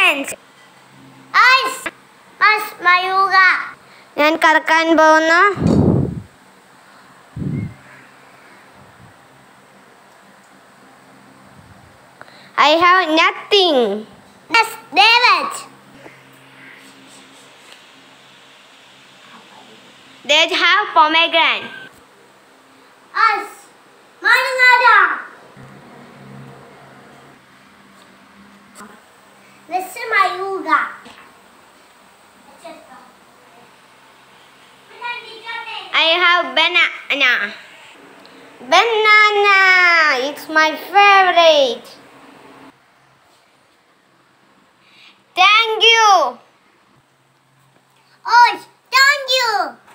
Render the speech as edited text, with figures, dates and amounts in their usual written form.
friends. ഞാൻ കറക്കാൻ പോകുന്നു. I have nothing. Yes, David. They have pomegranate. Us. Manungada. Mr. Mayuga. I have banana. Banana. It's my favorite. Thank you. Oh, thank you.